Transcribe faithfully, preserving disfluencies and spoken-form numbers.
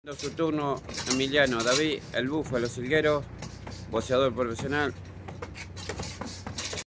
Su turno, Emiliano David, el Búfalo Silguero, boxeador profesional.